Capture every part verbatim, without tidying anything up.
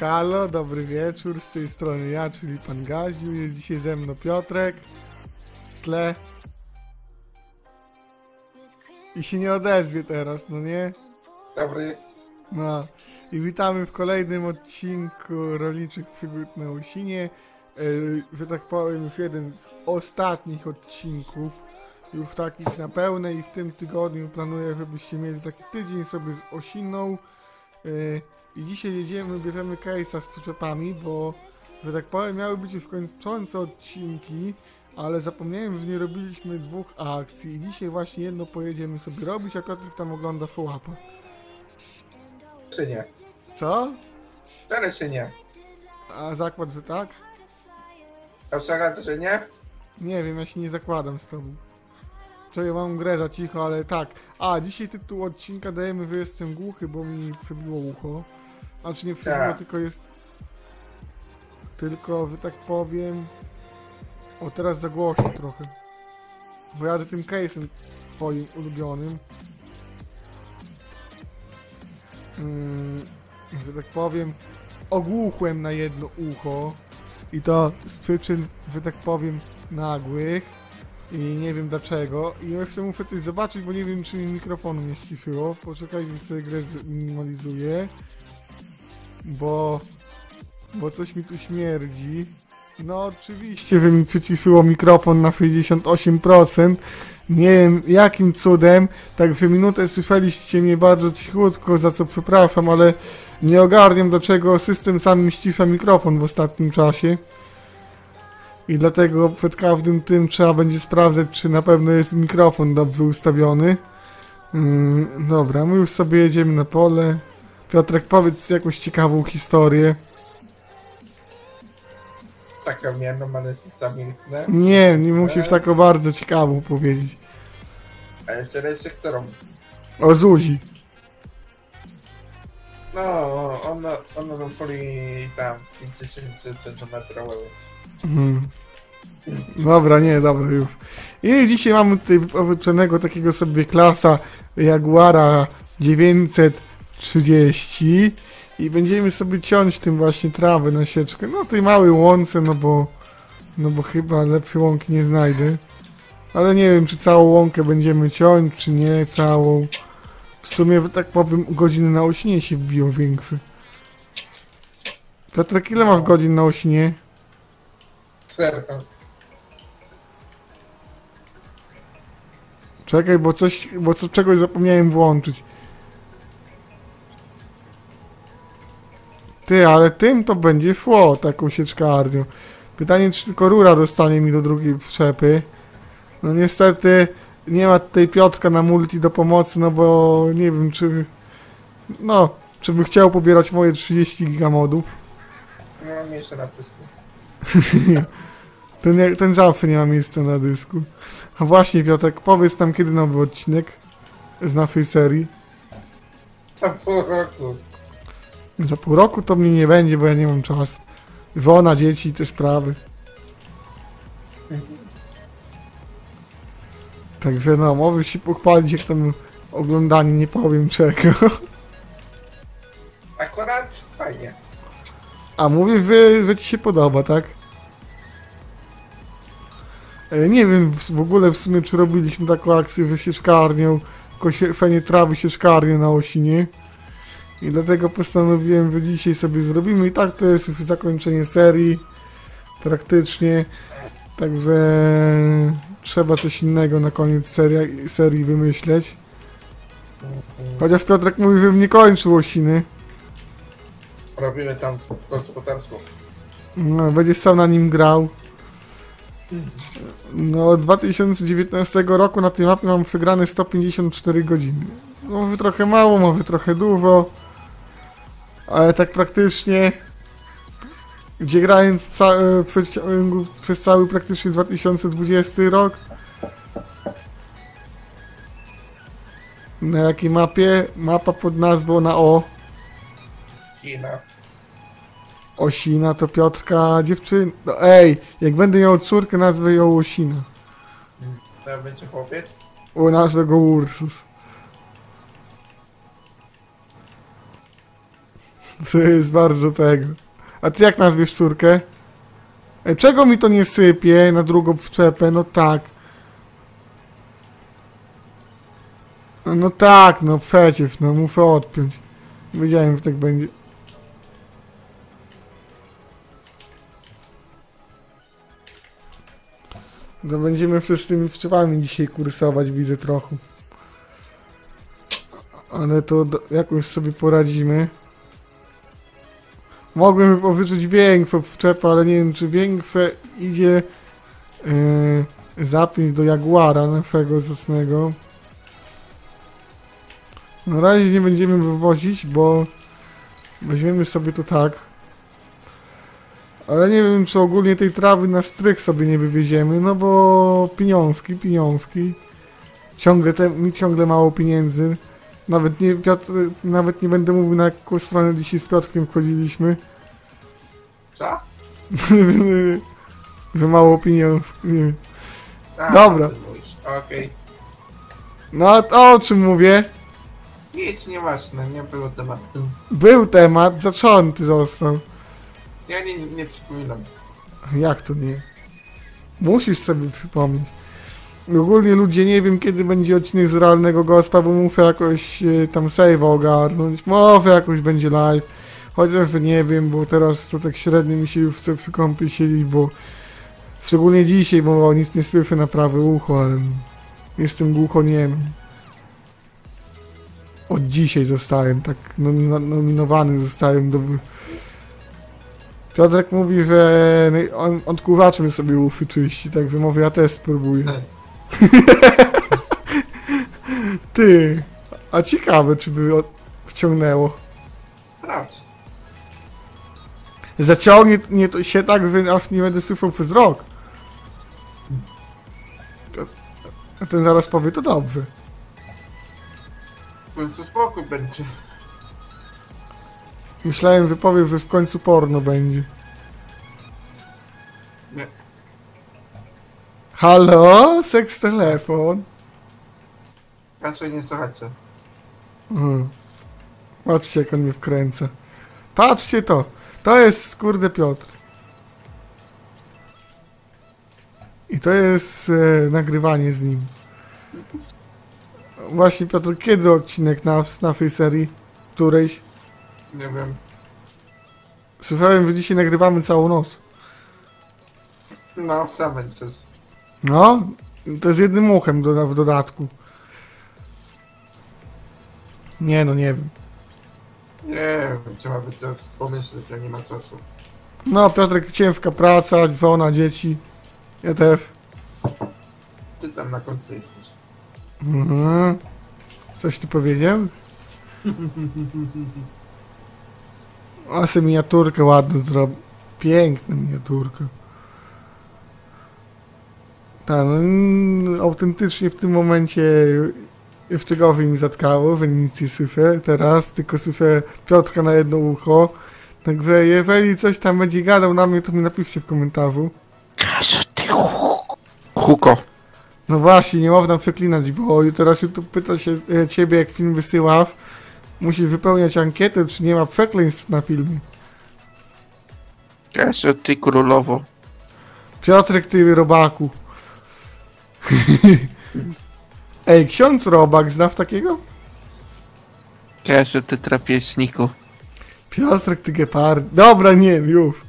halo, dobry wieczór, z tej strony ja, czyli pan Gaziu, jest dzisiaj ze mną Piotrek, w tle i się nie odezwie teraz, no nie? Dobry. No i witamy w kolejnym odcinku Rolniczych Przygód na Łysinie, yy, że tak powiem już jeden z ostatnich odcinków, już takich na pełne i w tym tygodniu planuję, żebyście mieli taki tydzień sobie z Osiną. Yy, I dzisiaj jedziemy, bierzemy case'a z przyczepami, bo, że tak powiem, miały być już kończące odcinki, ale zapomniałem, że nie robiliśmy dwóch akcji i dzisiaj właśnie jedno pojedziemy sobie robić, a Piotrek tam ogląda Sołapa. Czy nie? Co? Wcale czy nie? A zakład, że tak? A w Sagat, że nie? Nie wiem, ja się nie zakładam z tobą. Czekaj, mam grę za cicho, ale tak. A, dzisiaj tytuł odcinka dajemy, że jestem głuchy, bo mi przebiło ucho. Znaczy nie przebiło, Tak. tylko jest... Tylko, że tak powiem... O, teraz zagłośnię trochę. Bo jadę tym case'em twoim ulubionym. Mm, że tak powiem... Ogłuchłem na jedno ucho. I to z przyczyn, że tak powiem, nagłych. I nie wiem dlaczego. I jeszcze muszę coś zobaczyć, bo nie wiem, czy mi mikrofonu nie ściszyło. Poczekajcie, sobie grę minimalizuję. Bo... Bo coś mi tu śmierdzi. No oczywiście, że mi przyciszyło mikrofon na sześćdziesiąt osiem procent. Nie wiem jakim cudem. Także minutę słyszeliście mnie bardzo cichutko, za co przepraszam, ale nie ogarniam, dlaczego system sam mi ścisza mikrofon w ostatnim czasie. I dlatego przed każdym tym trzeba będzie sprawdzać, czy na pewno jest mikrofon dobrze ustawiony. Mm, dobra, my już sobie jedziemy na pole. Piotrek, powiedz jakąś ciekawą historię. Taką miałem, ale się zamilknę. Nie, nie musisz tak o bardzo ciekawą powiedzieć. A jeszcze raz, którą? O Zuzi. No, ona, ona tam poli tam pięćdziesiąt centymetrów. Mhm. Dobra, nie, dobra już. I dzisiaj mamy tutaj wypożyczonego takiego sobie klasa Jaguara dziewięćset trzydzieści i będziemy sobie ciąć tym właśnie trawę na sieczkę. No tej małej łące, no bo no bo chyba lepszej łąki nie znajdę. Ale nie wiem, czy całą łąkę będziemy ciąć, czy nie całą. W sumie, tak powiem, godziny na Osinie się wbiło większe. Piotrek, ile masz godzin na Osinie? Serka. Czekaj, bo coś, bo co, czegoś zapomniałem włączyć. Ty, ale tym to będzie szło, taką sieczkarnią. Pytanie, czy tylko rura dostanie mi do drugiej przyczepy. No niestety nie ma tutaj Piotrka na multi do pomocy, no bo nie wiem, czy... No, czy by chciał pobierać moje trzydzieści gigamodów. Nie mam jeszcze napisu. ten, jak- ten zawsze nie ma miejsca na dysku. A właśnie, Piotrek, powiedz nam, kiedy nowy odcinek z naszej serii. Za pół roku. Za pół roku to mnie nie będzie, bo ja nie mam czasu. Żona, dzieci i te sprawy. Także no, możesz się pochwalić, jak tam oglądanie, nie powiem czego. Akurat fajnie. A mówię, że, że ci się podoba, tak? E, Nie wiem w, w ogóle w sumie, czy robiliśmy taką akcję, że sieczkarnią, kosienie trawy sieczkarnią na Osinie. I dlatego postanowiłem, że dzisiaj sobie zrobimy. I tak to jest już zakończenie serii. Praktycznie. Także trzeba coś innego na koniec serii, serii wymyśleć. Chociaż Piotrek mówi, żebym nie kończył Osiny. Robimy tam gospodarstwo. No, będziesz sam na nim grał. No, od dwa tysiące dziewiętnastego roku na tej mapie mam przegrane sto pięćdziesiąt cztery godziny. No, może trochę mało, może trochę dużo. Ale tak praktycznie, gdzie grałem ca przez, przez cały praktycznie dwa tysiące dwudziesty rok. Na jakiej mapie? Mapa pod nazwą na O. China. Osina to Piotrka dziewczyna. No ej, jak będę miał córkę, nazwę ją Osina. To będzie chłopiec? O, nazwę go Ursus. To jest bardzo tego. A ty jak nazwiesz córkę? Ej, czego mi to nie sypie na drugą przyczepę? No tak. No tak, no przecież, no muszę odpiąć. Wiedziałem, że tak będzie. To będziemy z tymi przyczepami dzisiaj kursować, widzę trochę. Ale to do, jakoś sobie poradzimy. Mogłem powyczyć większą przyczepę, ale nie wiem, czy większe idzie yy, zapiąć do Jaguara naszego zacnego. Na razie nie będziemy wywozić, bo weźmiemy sobie to tak. Ale nie wiem, czy ogólnie tej trawy na strych sobie nie wywieziemy, no bo pieniążki, pieniążki. Ciągle te, mi ciągle mało pieniędzy. Nawet nie, Piotr, nawet nie będę mówił, na jaką stronę dzisiaj z Piotrkiem wchodziliśmy. Co? Że mało pieniążków. A, Dobra. Okej. No a o czym mówię? Nic nieważne, nie było tematu. Był temat, zaczęty został. Ja nie, nie przypominam. Jak to nie? Musisz sobie przypomnieć. Ogólnie ludzie, nie wiem kiedy będzie odcinek z realnego gospa, bo muszę jakoś e, tam save'a ogarnąć. Może jakoś będzie live. Chociaż że nie wiem, bo teraz to tak średnio mi się już chce przy kąpie siedzieć, bo szczególnie dzisiaj, bo nic nie słyszę na prawe ucho, ale jestem głuchoniem. Od dzisiaj zostałem, tak nom- nominowany zostałem do... Piotrek mówi, że on odkurzaczem sobie uszy czyści, także może ja też spróbuję. Ty, a ciekawe, czy by od... wciągnęło. Sprawdź. Zaciągnie nie to się tak, że aż nie będę słyszał przez rok. A ten zaraz powie, to dobrze. W końcu spokój będzie. Myślałem, że powie, że w końcu porno będzie. Nie. Halo? Seks telefon? Raczej nie słuchacie. Mhm. Patrzcie, jak on mnie wkręca. Patrzcie to. To jest, kurde, Piotr. I to jest e, nagrywanie z nim. Właśnie, Piotr, kiedy odcinek na, z naszej serii? Którejś? Nie wiem. Słyszałem, że dzisiaj nagrywamy całą noc. No, sam będziesz. No, to jest jednym uchem do, w dodatku. Nie no, nie wiem. Nie wiem, trzeba by to pomyśleć, jak nie ma czasu. No, Piotrek, ciężka praca, żona, dzieci. Ja też. Ty tam na końcu jesteś. Mhm. Coś ty powiedział? A sobie miniaturkę ładną zrobił. Piękna miniaturka. Tak, no, mm, autentycznie w tym momencie jeszcze gorzej mi zatkało, że nic nie słyszę teraz, tylko słyszę Piotrka na jedno ucho. Także jeżeli coś tam będzie gadał na mnie, to mi napiszcie w komentarzu. Huko. No właśnie, nie można przeklinać, bo teraz YouTube pyta się e, ciebie, jak film wysyłasz. Musisz wypełniać ankietę, czy nie ma przekleństw na filmie. Każe ty królowo. Piotrek, ty robaku. Ej, ksiądz robak, znasz takiego? Każe ty trapieśniku. Piotrek, ty gepard. Dobra, nie, już.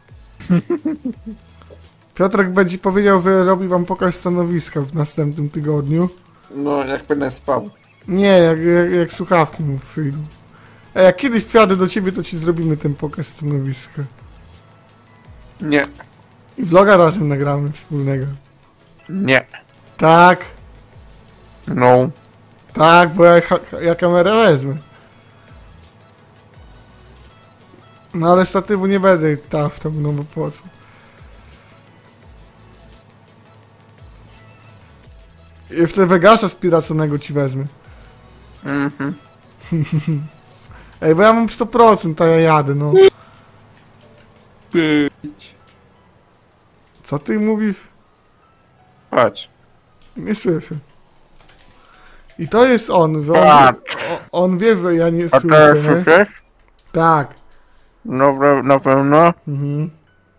Piotrek będzie powiedział, że robi wam pokaz stanowiska w następnym tygodniu. No, jak będę spał. Nie, jak, jak, jak słuchawki mu przyjdą. A jak kiedyś wsiadę do ciebie, to ci zrobimy ten pokaz stanowiska. Nie. I vloga razem nagramy wspólnego. Nie. Tak, No. tak, bo ja, ja kamerę wezmę. No ale statywu nie będę taftał, no bo po co? Jeszcze Vegasa spiraconego ci wezmę. Mhm. Ej, bo ja mam sto procent, a ja jadę, no. Być. Co ty mówisz? Chodź. Nie słyszę. I to jest on, że on, Tak. o- on wie, że ja nie A słyszę, teraz nie? słyszysz? Tak. No pra- na pewno. Mhm.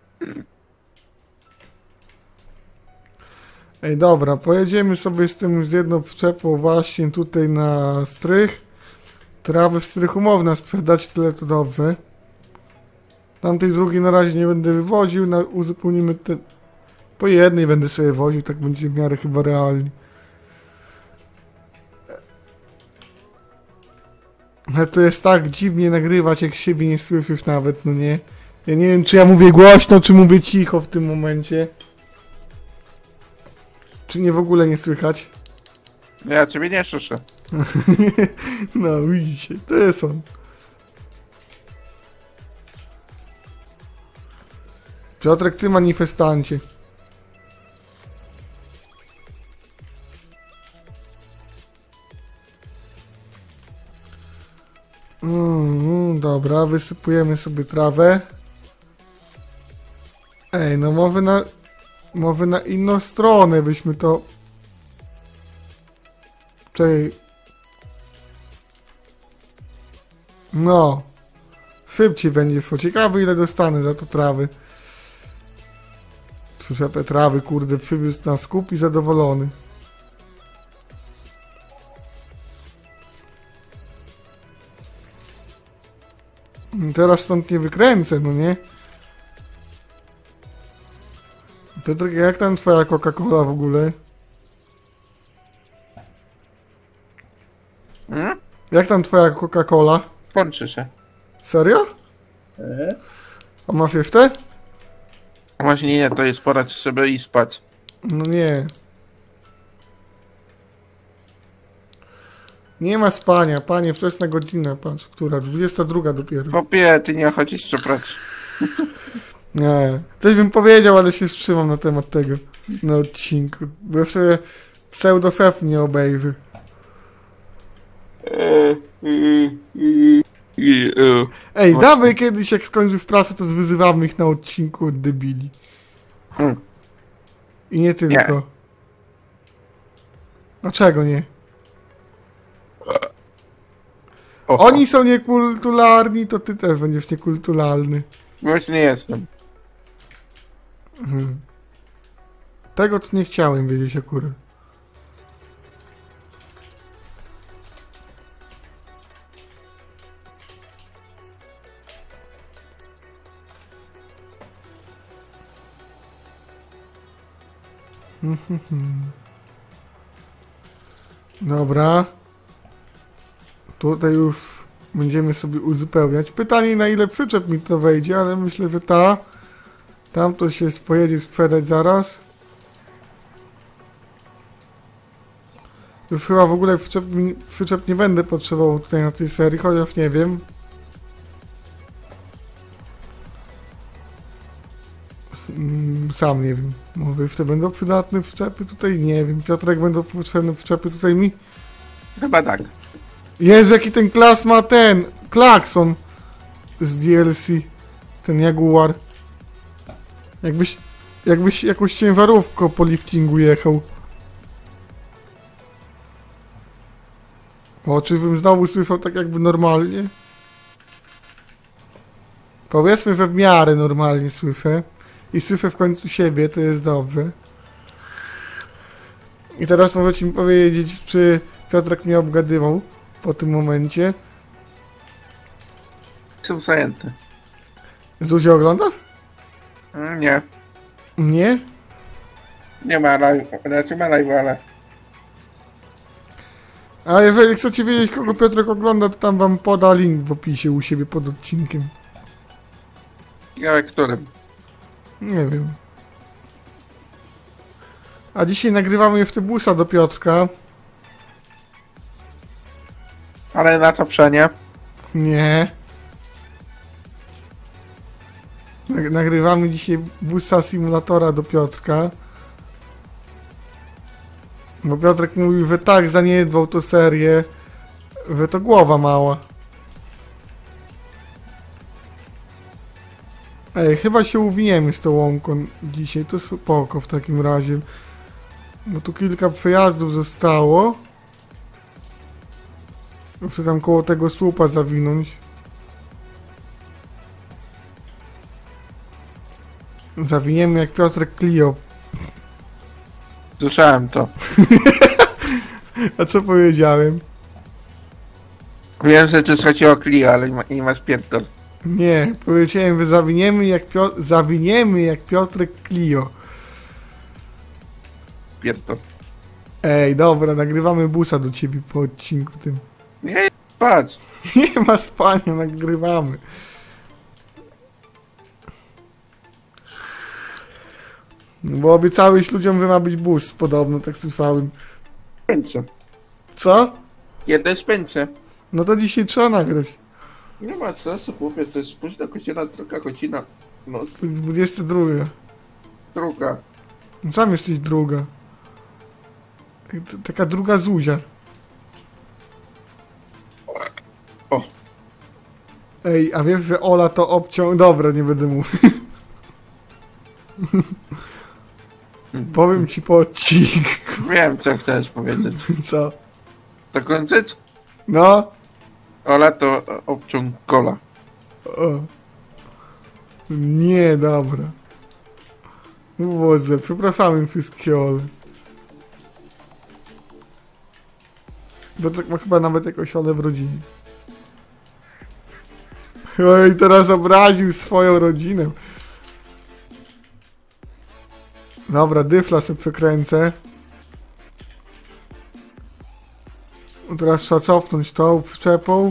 Ej, dobra, pojedziemy sobie z tym z jedną przyczepą właśnie tutaj na strych. Trawy w strychu można sprzedać, tyle to dobrze. Tamtej drugiej na razie nie będę wywoził, na, uzupełnimy te... Po jednej będę sobie woził, tak będzie w miarę chyba realnie. Ale to jest tak dziwnie nagrywać, jak siebie nie słyszysz nawet, no nie? Ja nie wiem, czy ja mówię głośno, czy mówię cicho w tym momencie. Czy nie w ogóle nie słychać? Ja ciebie nie słyszę. No, widzicie, to jest on. Piotrek, ty manifestancie. Mm, dobra, wysypujemy sobie trawę. Ej, no mowy na... Mowy na inną stronę byśmy to... Czekaj. No. Szybciej będzie szło. Ciekawe ile dostanę za to trawy. Przyczepę trawy, kurde, przywiózł na skup i zadowolony. Teraz stąd nie wykręcę, no nie? Piotrek, jak tam twoja Coca-Cola w ogóle? Hmm? Jak tam twoja Coca-Cola? Kończy się. Serio? A masz jeszcze? Właśnie nie, to jest pora sobie i spać. No nie. Nie ma spania, panie, wczesna godzina, patrz, która? dwudziesta druga dopiero. Popie, ty nie chodzisz szczeprać. Nie, coś bym powiedział, ale się wstrzymam na temat tego na odcinku, bo jeszcze pseudo-szef nie obejrzy. Ej, Właśnie. dawaj kiedyś, jak skończysz pracę, to wyzywamy ich na odcinku od debili. Hmm. I nie tylko. Nie. Dlaczego nie? Oho. Oni są niekulturalni, to ty też będziesz niekulturalny. Właśnie nie jestem. Mhm. Tego to nie chciałem wiedzieć akurat. Dobra. Tutaj już będziemy sobie uzupełniać. Pytanie, na ile przyczep mi to wejdzie, ale myślę, że ta. Tam to się pojedzie sprzedać zaraz. Już chyba w ogóle przyczep, przyczep nie będę potrzebował tutaj na tej serii, chociaż nie wiem. Mm, Sam nie wiem. Może jeszcze będą przydatne przyczepy tutaj? Nie wiem. Piotrek, będą potrzebne przyczepy tutaj mi? Chyba tak. Jezu, jaki ten klas ma ten klakson z D L C. Ten Jaguar. Jakbyś, jakbyś jakąś ciężarówką po liftingu jechał. O, czy bym znowu słyszał tak jakby normalnie? Powiedzmy, że w miarę normalnie słyszę. I słyszę w końcu siebie, to jest dobrze. I teraz możecie mi powiedzieć, czy Piotrek mnie obgadywał po tym momencie. Są zajęte. Zuzia oglądasz? Mm, Nie. Nie? Nie ma live. Znaczy ma live, ale... A jeżeli chcecie wiedzieć, kogo Piotrek ogląda, to tam wam poda link w opisie u siebie pod odcinkiem. Ja którym? Nie wiem. A dzisiaj nagrywamy jeszcze busa do Piotrka. Ale na to przenie. Nie. Nag- Nagrywamy dzisiaj busa simulatora do Piotrka. Bo Piotrek mówił, że tak zaniedbał tą serię, że to głowa mała. Ej, chyba się uwiniemy z tą łąką dzisiaj, to spoko w takim razie. Bo tu kilka przejazdów zostało. Muszę tam koło tego słupa zawinąć. Zawiniemy jak Piotrek Clio. Słyszałem to. A co powiedziałem? Wiem, że ty chodziło o Clio, ale nie, ma, nie masz pierdol. Nie, powiedziałem, że zawiniemy jak, Pio zawiniemy jak Piotrek Clio. Pierdol. Ej, dobra, nagrywamy busa do ciebie po odcinku tym. Nie, patrz. Nie ma spania, nagrywamy. No bo obiecałeś ludziom, że ma być bus, podobno, tak słyszałem. Spędzę. Co? Jeden spędzę. No to dzisiaj trzeba nagrać. Nie ma sensu, chłopie, to jest późna godzina, druga godzina. No, To jest dwudziesta druga. druga. Sam jesteś druga. T- Taka druga Zuzia. O. Ej, a wiesz, że Ola to obciąg... Dobra, nie będę mówił. Powiem ci po odcinku. Wiem, co chcesz powiedzieć. Co? To kończyć? No? Ola to obciąg kola. O. Nie, dobra. No Boże, przepraszamy wszystkie Ole. Bo tak ma chyba nawet jakoś Ole w rodzinie. Oj, teraz obraził swoją rodzinę. Dobra, dyfla sobie przekręcę. Teraz trzeba cofnąć tą przyczepą.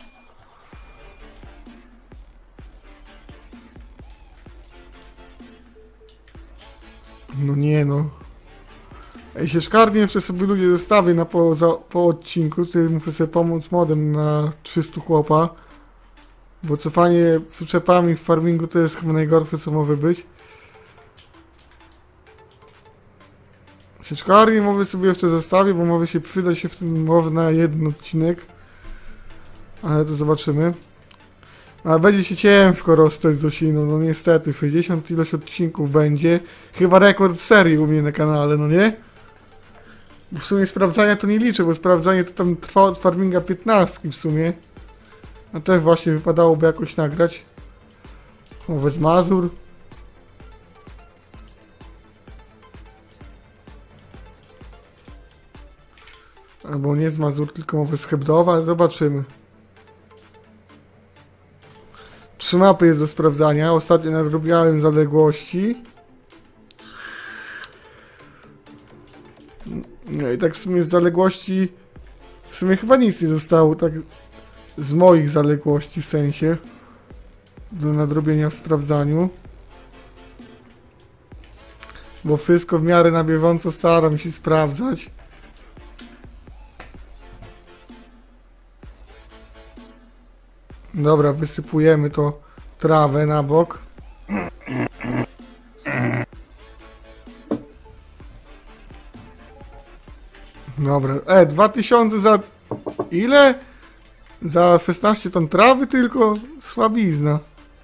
No nie no. Ej, się szkarnie jeszcze sobie ludzie zostawię na po, za, po odcinku. Tutaj muszę sobie pomóc modem na trzystu chłopa. Bo cofanie przyczepami w farmingu to jest chyba najgorsze, co może być. Sieczkarni mowy sobie jeszcze zostawię, bo może się przyda się w tym mowy na jeden odcinek. Ale to zobaczymy. A będzie się ciężko rozstać z Osiną, no niestety. sześćdziesiąt ilość odcinków będzie. Chyba rekord serii u mnie na kanale, no nie? Bo w sumie sprawdzania to nie liczę, bo sprawdzanie to tam trwa od farminga piętnastki w sumie. A też właśnie wypadałoby jakoś nagrać. Może z Mazur. Albo nie z Mazur, tylko może z Hebdowa. Zobaczymy. Trzy mapy jest do sprawdzania. Ostatnio nadrobiałem zaległości. No i tak w sumie z zaległości... W sumie chyba nic nie zostało tak z moich zaległości w sensie do nadrobienia w sprawdzaniu. Bo wszystko w miarę na bieżąco staram się sprawdzać. Dobra, wysypujemy to trawę na bok. Dobra, e, dwa tysiące za... Ile? Za szesnaście ton trawy tylko? Słabizna.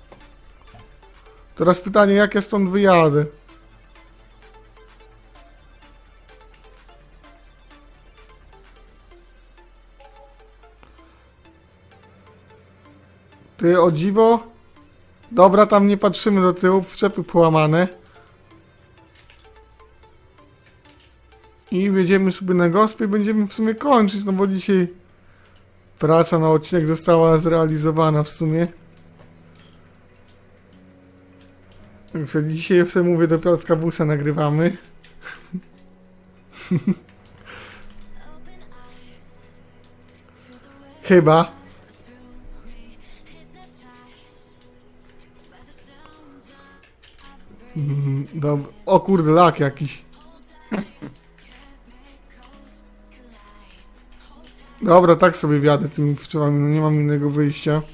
Teraz pytanie, jak ja stąd wyjadę? Ty, o dziwo? Dobra, tam nie patrzymy do tyłu, przyczepy połamane. I wjedziemy sobie na gospę i będziemy w sumie kończyć, no bo dzisiaj praca na odcinek została zrealizowana w sumie. Także dzisiaj jeszcze mówię do Piotrka Busa nagrywamy. Chyba. Mm, Dobra. O kurde, lak jakiś. Dobra, tak sobie wjadę tymi przyczepami, no nie mam innego wyjścia.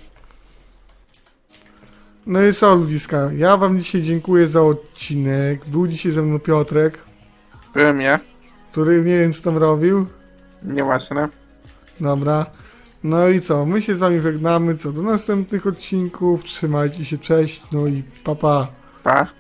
No i co, ludziska, ja wam dzisiaj dziękuję za odcinek. Był dzisiaj ze mną Piotrek, Byłem ja. który nie wiem co tam robił. Nieważne. Dobra. No i co, my się z wami żegnamy, co do następnych odcinków. Trzymajcie się, cześć, no i pa pa. Pa.